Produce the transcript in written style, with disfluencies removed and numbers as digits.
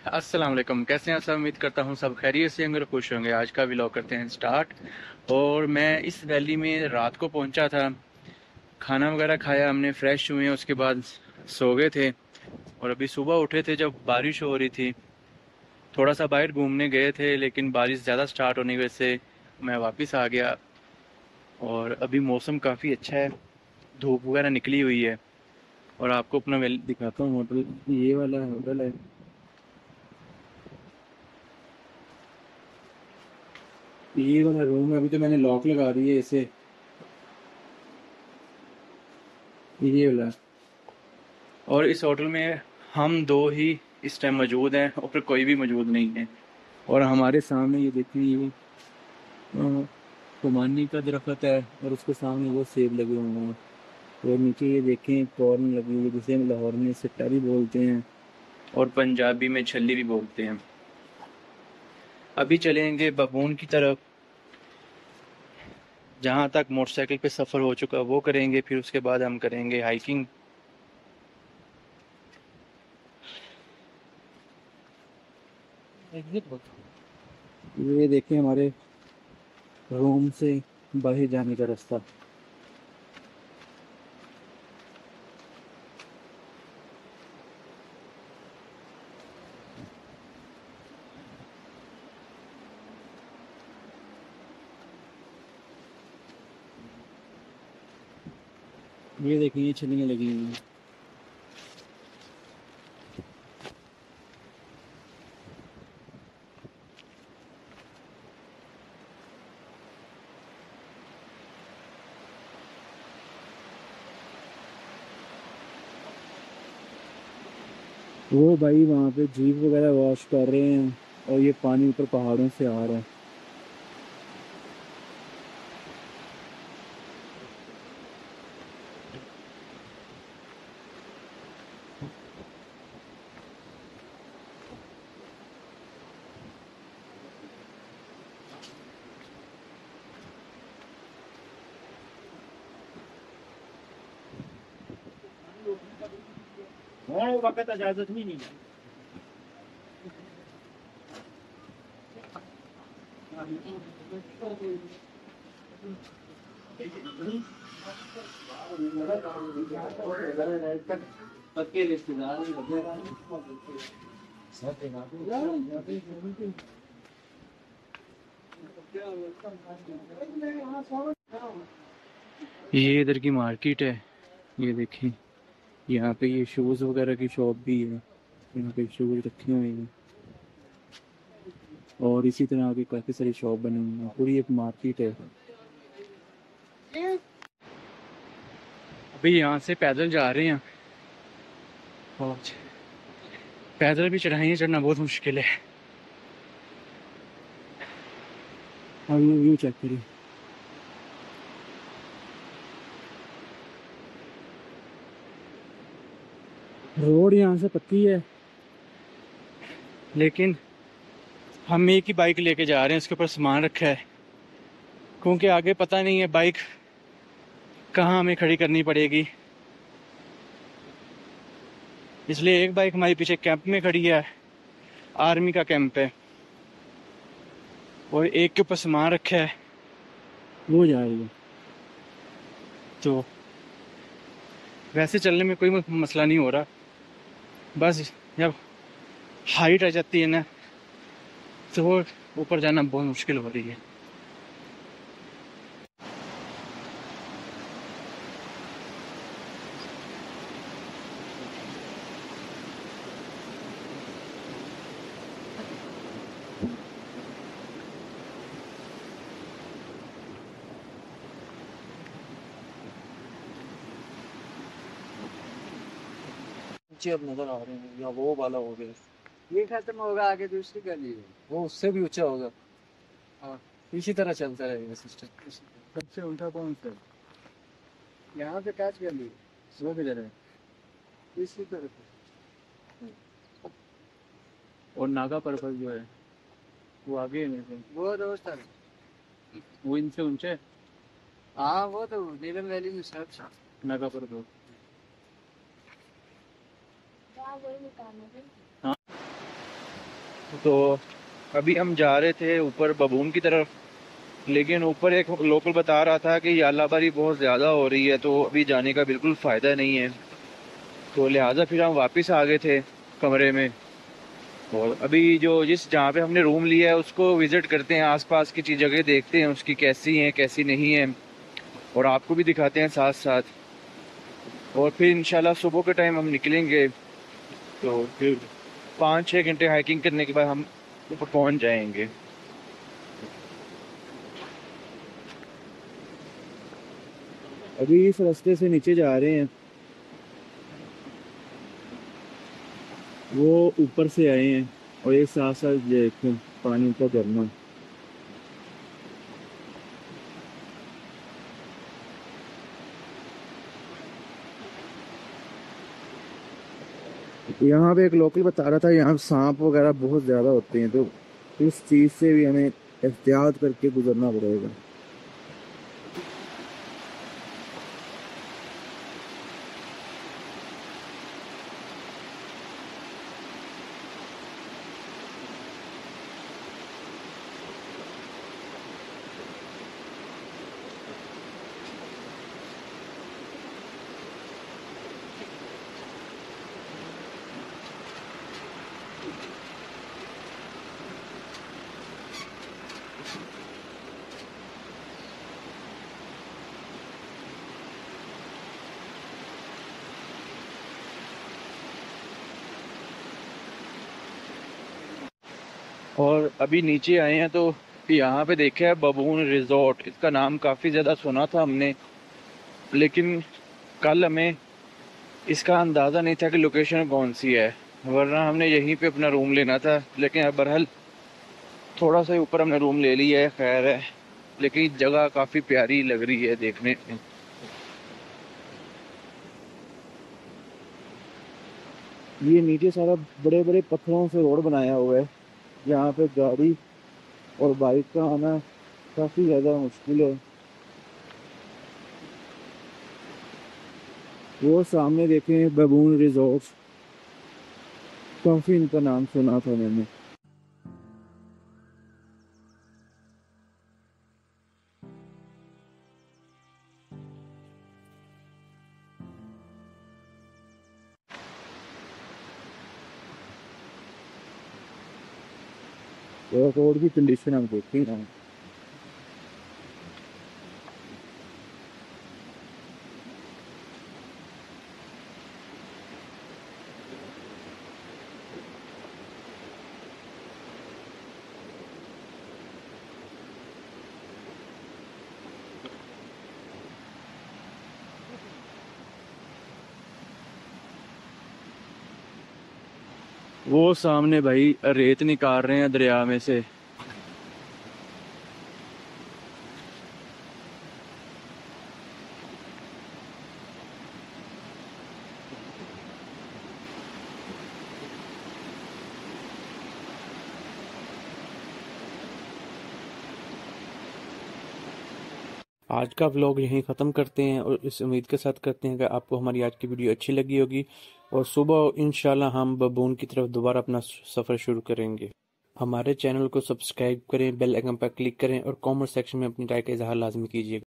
अस्सलाम वालेकुम। कैसे हैं सब? उम्मीद करता हूँ सब खैरियत से होंगे और खुश होंगे। आज का व्लॉग करते हैं स्टार्ट। और मैं इस वैली में रात को पहुंचा था, खाना वगैरह खाया हमने, फ्रेश हुए, उसके बाद सो गए थे। और अभी सुबह उठे थे जब बारिश हो रही थी। थोड़ा सा बाहर घूमने गए थे लेकिन बारिश ज़्यादा स्टार्ट होने की वजह से मैं वापस आ गया। और अभी मौसम काफ़ी अच्छा है, धूप वगैरह निकली हुई है। और आपको अपना वैली दिखाता हूँ। होटल ये वाला होटल है। ये वाला रूम है। अभी तो मैंने लॉक लगा दी है इसे। ये वाला। और इस होटल में हम दो ही इस टाइम मौजूद हैं और फिर कोई भी मौजूद नहीं है। और हमारे सामने ये देखिए, ये खुमानी का दरख्त है और उसके सामने वो सेब लगे हुए हैं। और नीचे ये देखें कॉर्न लगी हुई है, जिसे हम लाहौर में सिट्टा भी बोलते हैं और पंजाबी में छल्ली भी बोलते हैं। अभी चलेंगे बबून की तरफ। जहाँ तक मोटरसाइकिल पे सफ़र हो चुका वो करेंगे, फिर उसके बाद हम करेंगे हाइकिंग। ये देखिए हमारे रूम से बाहर जाने का रास्ता। ये देखिए ये छलियाँ लगी हुई हैं। वो भाई वहाँ पे जीप वगैरह वॉश कर रहे हैं और ये पानी ऊपर पहाड़ों से आ रहा है। हाँ, वो वक्त इजाजत नहीं है। पक्के रिश्तेदार ये इधर की मार्केट है। ये देखिए, यहाँ पे ये शूज़ वगैरह की शॉप भी है। यहाँ पे शूज़ रखे हुए हैं और इसी तरह की काफ़ी सारी शॉप बनी हुई है। पूरी एक मार्केट है। अभी यहाँ से पैदल जा रहे हैं और पैदल भी चढ़ाइयाँ चढ़ना बहुत मुश्किल है। और ये व्यू चेक करिए। रोड यहाँ से पक्की है लेकिन हम एक ही बाइक लेके जा रहे हैं, इसके ऊपर सामान रखा है क्योंकि आगे पता नहीं है बाइक कहाँ हमें खड़ी करनी पड़ेगी। इसलिए एक बाइक हमारे पीछे कैंप में खड़ी है, आर्मी का कैंप है, और एक के ऊपर सामान रखा है, वो जा रही है। तो वैसे चलने में कोई मसला नहीं हो रहा, बस जब हाइट आ जाती है ना तो वो ऊपर जाना बहुत मुश्किल हो रही है। नीचे अब नजर आ रहे हैं, या वो वाला हो गया, ये खत्म होगा, आगे दूसरी गली है, वो उससे भी ऊंचा होगा। हाँ, इसी तरह चलता रहेगा सिस्टम। सबसे ऊंचा कौन सा है? यहाँ पे कैच गली, वो किधर है? इसी तरफ है। और नागा पर्वत जो है वो आगे है मेरे से। वो दोस्त है, वो इनसे ऊंचे है। हाँ वो तो नीलम वैली में सब नागा पर्वत। हाँ। तो अभी हम जा रहे थे ऊपर बबून की तरफ, लेकिन ऊपर एक लोकल बता रहा था कि यालाबारी बहुत ज़्यादा हो रही है, तो अभी जाने का बिल्कुल फ़ायदा नहीं है। तो लिहाजा फिर हम वापस आ गए थे कमरे में। और अभी जो जिस जहाँ पे हमने रूम लिया है उसको विज़िट करते हैं, आसपास की चीज़ जगह देखते हैं उसकी कैसी हैं कैसी नहीं है, और आपको भी दिखाते हैं साथ साथ। और फिर इंशाल्लाह सुबह के टाइम हम निकलेंगे, तो फिर 5-6 घंटे हाइकिंग करने के बाद हम ऊपर पहुँच जाएंगे। अभी इस रास्ते से नीचे जा रहे हैं, वो ऊपर से आए हैं और एक साथ साथ देखें पानी का झरना। यहाँ पे एक लोकल बता रहा था यहाँ सांप वगैरह बहुत ज़्यादा होते हैं, तो इस चीज़ से भी हमें एहतियात करके गुजरना पड़ेगा। और अभी नीचे आए हैं तो यहाँ पे देखा है बबून रिजॉर्ट, इसका नाम काफ़ी ज़्यादा सुना था हमने, लेकिन कल हमें इसका अंदाज़ा नहीं था कि लोकेशन कौन सी है, वरना हमने यहीं पे अपना रूम लेना था। लेकिन अब बहरहाल थोड़ा सा ही ऊपर हमने रूम ले लिया है, खैर है, लेकिन जगह काफ़ी प्यारी लग रही है देखने में। ये नीचे सारा बड़े बड़े पत्थरों से रोड बनाया हुआ है, यहाँ पे गाड़ी और बाइक का आना काफ़ी ज़्यादा मुश्किल है। वो सामने देखें बबून रिजॉर्ट, काफ़ी इनका नाम सुना था मैंने। रोड की कंडीशन हम देखते हैं। वो सामने भाई रेत निकाल रहे हैं दरिया में से। आज का व्लॉग यहीं ख़त्म करते हैं और इस उम्मीद के साथ करते हैं कि आपको हमारी आज की वीडियो अच्छी लगी होगी, और सुबह इंशाल्लाह हम बबून की तरफ दोबारा अपना सफ़र शुरू करेंगे। हमारे चैनल को सब्सक्राइब करें, बेल आइकन पर क्लिक करें और कमेंट सेक्शन में अपनी राय का इजहार लाजमी कीजिएगा।